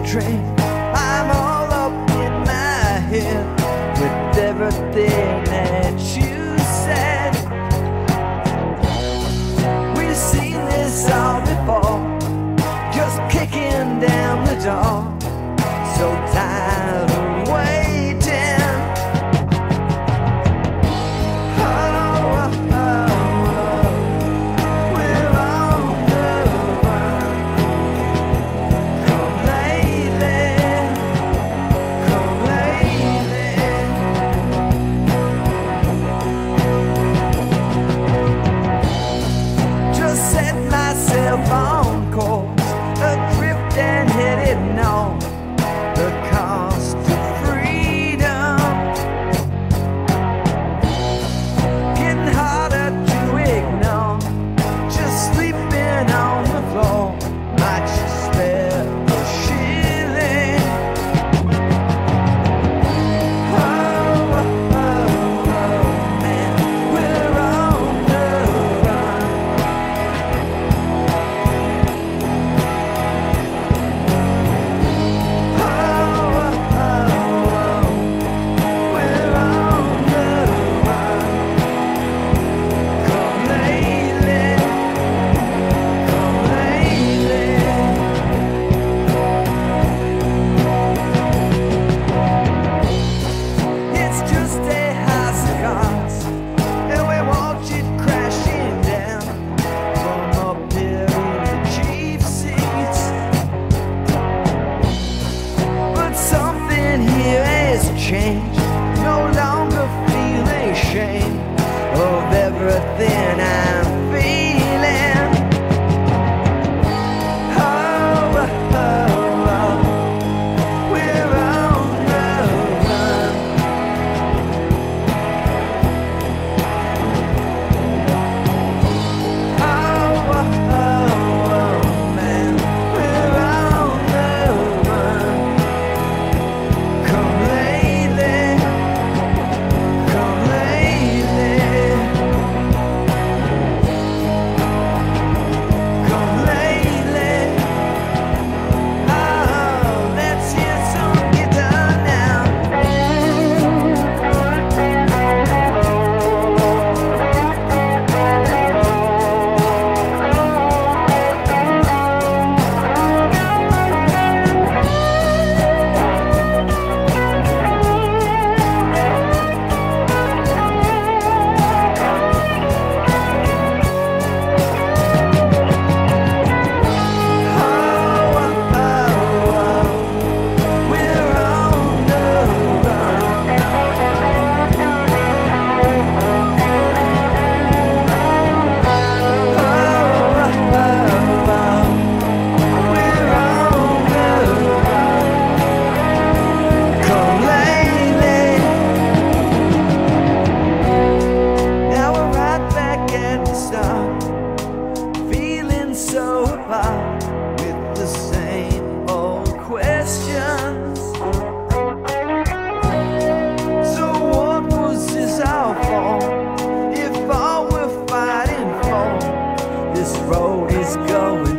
train. I'm all up in my head with everything that you said. We've seen this all before, just kicking down the door. So tired of waiting. On course, adrift and headed north, the cost of freedom getting harder to ignore, just sleeping on the floor, might you spare a shilling? Oh, oh, oh, oh, man, we're on the run. Change, no longer feel ashamed of everything I'm feeling. Oh, oh, oh, we're on the run. Oh, oh, oh, man, we're on the run. Come so apart with the same old questions. So what was this all for, if all we're fighting for, this road is going